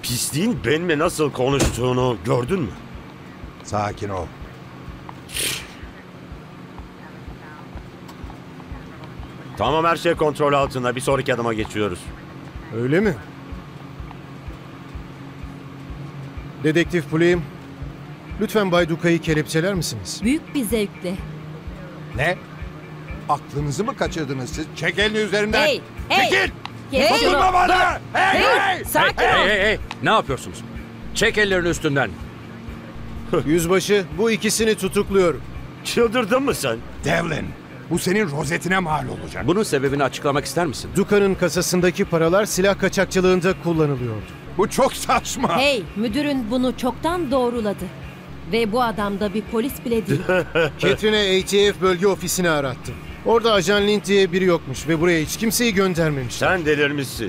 pisliğin benimle nasıl konuştuğunu gördün mü? Sakin ol. Tamam, her şey kontrol altında. Bir sonraki adıma geçiyoruz. Öyle mi? Dedektif Pulim, lütfen Bay Duka'yı kelepçeler misiniz? Büyük bir zevkle. Ne? Aklınızı mı kaçırdınız siz? Çek elini üzerimden. Hey, hey! Çekil! Kes şunu! Dokunma bana! Hey, hey! Sakin ol! Hey! Ne yapıyorsunuz? Çek ellerini üstünden. Yüzbaşı, bu ikisini tutukluyorum. Çıldırdın mı sen? Devlin, bu senin rozetine mal olacak. Bunun sebebini açıklamak ister misin? Duka'nın kasasındaki paralar silah kaçakçılığında kullanılıyordu. Bu çok saçma. Hey, müdürün bunu çoktan doğruladı. Ve bu adam da bir polis bile değil. Catherine'e ATF bölge ofisini arattım. Orada Ajan Lind diye biri yokmuş ve buraya hiç kimseyi göndermemişler. Sen delirmişsin.